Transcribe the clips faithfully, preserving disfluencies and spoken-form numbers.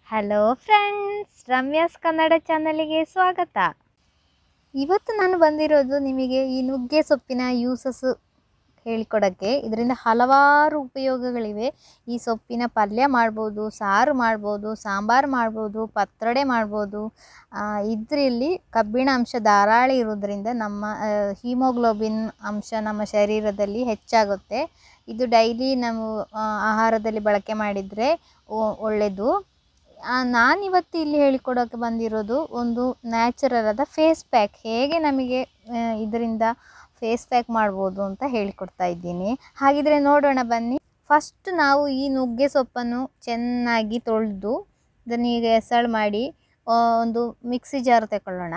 Hello friends, Ramya's Kannada ಚಾನಲಿಗೆ ಸ್ವಾಗತ. ಇವತ್ತು ನಾನು ಬಂದಿರೋದು ನಿಮಗೆ ಈ ನುಗ್ಗೆ ಸೊಪ್ಪಿನ ಯೂಸಸ್ ಹೇಳಿಕೊಡೋಕ್ಕೆ. ಇದರಿಂದ ಹಲವಾರು ಉಪಯೋಗಗಳಿವೆ. ಈ ಸೊಪ್ಪಿನ ಪಲ್ಯ ಮಾಡ್ಬೋದು, ಸಾರು ಮಾಡ್ಬೋದು, ಸಾಂಬಾರು ಮಾಡ್ಬೋದು, ಪತ್ರೊಡೆ ಮಾಡ್ಬೋದು. ಇದರಲ್ಲಿ ಕಬ್ಬಿಣ ಅಂಶ ಧಾರಾಳ ಇರೋದ್ರಿಂದ ನಮ್ಮ ಹೀಮೋಗ್ಲೋಬಿನ್ ಅಂಶ ನಮ್ಮ ಶರೀರದಲ್ಲಿ ಹೆಚ್ಚಾಗುತ್ತೆ. ಇದು ಡೈಲಿ ನಾವು ಆಹಾರದಲ್ಲಿ ಬಳಕೆ ಮಾಡಿದರೆ ಒಳ್ಳೆಯದು. ನಾನಿವತ್ತು ಇಲ್ಲಿ ಹೇಳಿಕೊಡೋಕ್ಕೆ ಬಂದಿರೋದು ಒಂದು ನ್ಯಾಚುರಲ್ ಆದ ಫೇಸ್ ಪ್ಯಾಕ್, ಹೇಗೆ ನಮಗೆ ಇದರಿಂದ ಫೇಸ್ ಪ್ಯಾಕ್ ಮಾಡ್ಬೋದು ಅಂತ ಹೇಳಿಕೊಡ್ತಾ ಇದ್ದೀನಿ. ಹಾಗಿದ್ರೆ ನೋಡೋಣ ಬನ್ನಿ. ಫಸ್ಟ್ ನಾವು ಈ ನುಗ್ಗೆ ಸೊಪ್ಪನ್ನು ಚೆನ್ನಾಗಿ ತೊಳೆದು ಇದನ್ನು ಈಗ ಎಸಳು ಮಾಡಿ ಒಂದು ಮಿಕ್ಸಿ ಜಾರ್ ತಗೊಳ್ಳೋಣ.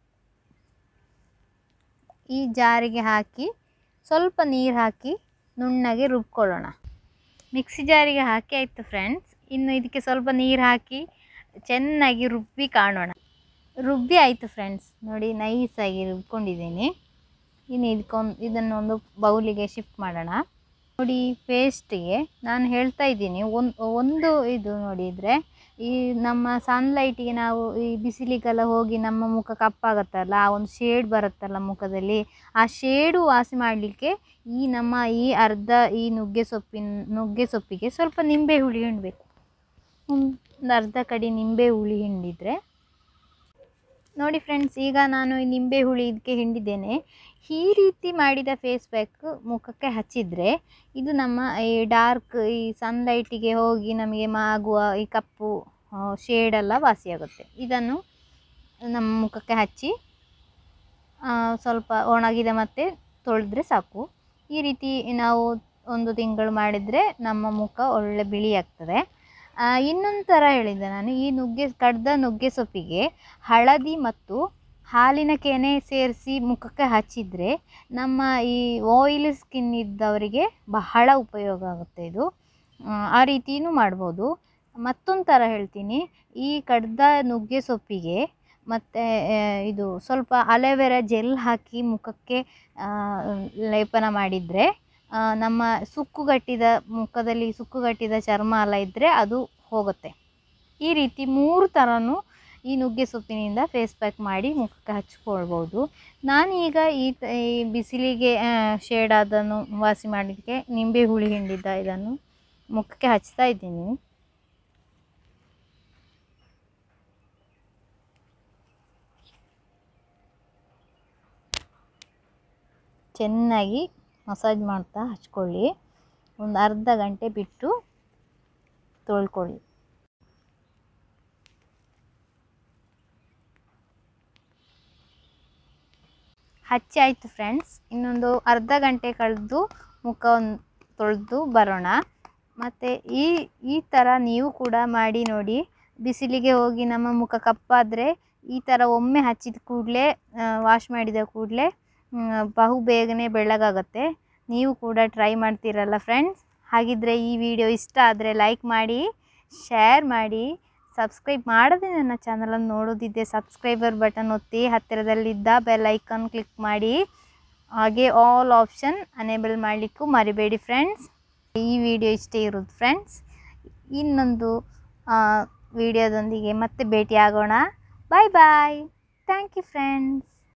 ಈ ಜಾರಿಗೆ ಹಾಕಿ ಸ್ವಲ್ಪ ನೀರು ಹಾಕಿ ನುಣ್ಣಗೆ ರುಬ್ಕೊಳ್ಳೋಣ. ಮಿಕ್ಸಿ ಜಾರಿಗೆ ಹಾಕಿ ಆಯಿತು ಫ್ರೆಂಡ್ಸ್. ಇನ್ನು ಇದಕ್ಕೆ ಸ್ವಲ್ಪ ನೀರು ಹಾಕಿ ಚೆನ್ನಾಗಿ ರುಬ್ಬಿ ಕಾಣೋಣ. ರುಬ್ಬಿ ಆಯಿತು ಫ್ರೆಂಡ್ಸ್, ನೋಡಿ ನೈಸಾಗಿ ರುಬ್ಕೊಂಡಿದ್ದೀನಿ. ಇನ್ನು ಇದಕ್ಕೊಂದು ಇದನ್ನೊಂದು ಬೌಲಿಗೆ ಶಿಫ್ಟ್ ಮಾಡೋಣ. ನೋಡಿ ಪೇಸ್ಟಿಗೆ ನಾನು ಹೇಳ್ತಾ ಇದ್ದೀನಿ ಒಂದು ಒಂದು ಇದು ನೋಡಿದರೆ ಈ ನಮ್ಮ ಸನ್ಲೈಟಿಗೆ ನಾವು ಈ ಬಿಸಿಲಿಗೆಲ್ಲ ಹೋಗಿ ನಮ್ಮ ಮುಖ ಕಪ್ಪಾಗತ್ತಲ್ಲ, ಆ ಒಂದು ಶೇಡ್ ಬರುತ್ತಲ್ಲ ಮುಖದಲ್ಲಿ, ಆ ಶೇಡು ವಾಸಿ ಮಾಡಲಿಕ್ಕೆ ಈ ನಮ್ಮ ಈ ಅರ್ಧ ಈ ನುಗ್ಗೆ ಸೊಪ್ಪಿನ ನುಗ್ಗೆ ಸೊಪ್ಪಿಗೆ ಸ್ವಲ್ಪ ನಿಂಬೆ ಹುಳಿ ಹಿಂಡಬೇಕು. ಒಂದು ಅರ್ಧ ಕಡಿ ನಿಂಬೆ ಹುಳಿ ಹಿಂಡಿದರೆ ನೋಡಿ ಫ್ರೆಂಡ್ಸ್, ಈಗ ನಾನು ಈ ನಿಂಬೆ ಹುಳಿ ಇದಕ್ಕೆ ಹಿಂಡಿದ್ದೇನೆ. ಈ ರೀತಿ ಮಾಡಿದ ಫೇಸ್ ಪ್ಯಾಕ್ ಮುಖಕ್ಕೆ ಹಚ್ಚಿದರೆ ಇದು ನಮ್ಮ ಈ ಡಾರ್ಕ್ ಈ ಸನ್ಲೈಟಿಗೆ ಹೋಗಿ ನಮಗೆ ಆಗುವ ಈ ಕಪ್ಪು ಶೇಡೆಲ್ಲ ವಾಸಿಯಾಗುತ್ತೆ. ಇದನ್ನು ನಮ್ಮ ಮುಖಕ್ಕೆ ಹಚ್ಚಿ ಸ್ವಲ್ಪ ಒಣಗಿದ ಮತ್ತು ತೊಳೆದ್ರೆ ಸಾಕು. ಈ ರೀತಿ ನಾವು ಒಂದು ತಿಂಗಳು ಮಾಡಿದರೆ ನಮ್ಮ ಮುಖ ಒಳ್ಳೆ ಬಿಳಿ ಆಗ್ತದೆ. ಇನ್ನೊಂದು ಥರ ಹೇಳಿದ್ದೆ ನಾನು, ಈ ನುಗ್ಗೆ ಕಡ್ದ ನುಗ್ಗೆ ಸೊಪ್ಪಿಗೆ ಹಳದಿ ಮತ್ತು ಹಾಲಿನ ಕೆನೆ ಸೇರಿಸಿ ಮುಖಕ್ಕೆ ಹಚ್ಚಿದರೆ ನಮ್ಮ ಈ ಆಯಿಲ್ ಸ್ಕಿನ್ ಇದ್ದವರಿಗೆ ಬಹಳ ಉಪಯೋಗ ಆಗುತ್ತೆ. ಇದು ಆ ರೀತಿಯೂ ಮಾಡ್ಬೋದು. ಮತ್ತೊಂದು ಥರ ಹೇಳ್ತೀನಿ, ಈ ಕಡ್ದ ನುಗ್ಗೆ ಸೊಪ್ಪಿಗೆ ಮತ್ತು ಇದು ಸ್ವಲ್ಪ ಅಲೋವೆರಾ ಜೆಲ್ ಹಾಕಿ ಮುಖಕ್ಕೆ ಲೇಪನ ಮಾಡಿದರೆ ನಮ್ಮ ಸುಕ್ಕುಗಟ್ಟಿದ ಮುಖದಲ್ಲಿ ಸುಕ್ಕುಗಟ್ಟಿದ ಚರ್ಮ ಎಲ್ಲ ಇದ್ದರೆ ಅದು ಹೋಗುತ್ತೆ. ಈ ರೀತಿ ಮೂರು ಥರನೂ ಈ ನುಗ್ಗೆ ಸೊಪ್ಪಿನಿಂದ ಫೇಸ್ ಪ್ಯಾಕ್ ಮಾಡಿ ಮುಖಕ್ಕೆ ಹಚ್ಕೊಳ್ಬೋದು. ನಾನೀಗ ಈ ಈ ಬಿಸಿಲಿಗೆ ಶೇಡಾದನ್ನು ವಾಸಿ ಮಾಡಲಿಕ್ಕೆ ನಿಂಬೆ ಹುಳಿ ಹಿಂಡಿದ್ದ ಇದನ್ನು ಮುಖಕ್ಕೆ ಹಚ್ತಾ ಇದ್ದೀನಿ. ಚೆನ್ನಾಗಿ ಮಸಾಜ್ ಮಾಡ್ತಾ ಹಚ್ಕೊಳ್ಳಿ. ಒಂದು ಅರ್ಧ ಗಂಟೆ ಬಿಟ್ಟು ತೊಳ್ಕೊಳ್ಳಿ. ಹಚ್ಚಿ ಆಯಿತು ಫ್ರೆಂಡ್ಸ್. ಇನ್ನೊಂದು ಅರ್ಧ ಗಂಟೆ ಕಳೆದು ಮುಖವನ್ನು ತೊಳೆದು ಬರೋಣ. ಮತ್ತು ಈ ಈ ಥರ ನೀವು ಕೂಡ ಮಾಡಿ ನೋಡಿ. ಬಿಸಿಲಿಗೆ ಹೋಗಿ ನಮ್ಮ ಮುಖ ಕಪ್ಪಾದರೆ ಈ ಥರ ಒಮ್ಮೆ ಹಚ್ಚಿದ ಕೂಡಲೇ ವಾಶ್ ಮಾಡಿದ ಕೂಡಲೇ ಬಹು ಬೇಗನೆ ಬೆಳ್ಳಗಾಗುತ್ತೆ. ನೀವು ಕೂಡ ಟ್ರೈ ಮಾಡ್ತೀರಲ್ಲ ಫ್ರೆಂಡ್ಸ್. ಹಾಗಿದ್ದರೆ ಈ ವಿಡಿಯೋ ಇಷ್ಟ ಆದರೆ ಲೈಕ್ ಮಾಡಿ, ಶೇರ್ ಮಾಡಿ, ಸಬ್ಸ್ಕ್ರೈಬ್ ಮಾಡದೆ ನನ್ನ ಚಾನಲನ್ನು ನೋಡೋದಿದ್ದೆ ಸಬ್ಸ್ಕ್ರೈಬರ್ ಬಟನ್ ಒತ್ತಿ, ಹತ್ತಿರದಲ್ಲಿದ್ದ ಬೆಲ್ ಐಕಾನ್ ಕ್ಲಿಕ್ ಮಾಡಿ, ಹಾಗೆ ಆಲ್ ಆಪ್ಷನ್ ಅನೇಬಲ್ ಮಾಡಲಿಕ್ಕೂ ಮರಿಬೇಡಿ ಫ್ರೆಂಡ್ಸ್. ಈ ವಿಡಿಯೋ ಇಷ್ಟೇ ಇರೋದು ಫ್ರೆಂಡ್ಸ್. ಇನ್ನೊಂದು ವಿಡಿಯೋದೊಂದಿಗೆ ಮತ್ತೆ ಭೇಟಿ ಆಗೋಣ. Bye bye. Thank you friends.